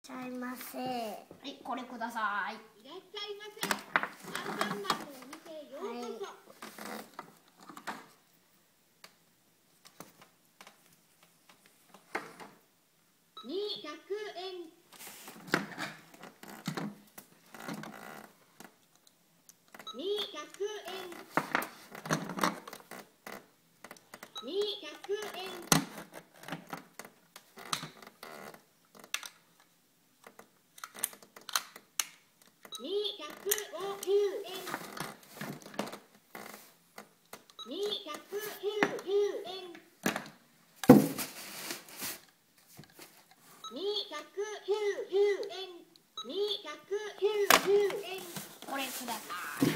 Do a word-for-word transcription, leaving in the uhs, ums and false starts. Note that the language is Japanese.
ちゃいませ。 はい、これください。 いらっしゃいませ。アンパンマンのお店へようこそ。にひゃくえん。にひゃくえん。にひゃくえん。にひゃくごじゅうえん。にひゃくきゅうじゅうえん。にひゃくきゅうじゅうえん。にひゃくきゅうじゅうえん。 これください。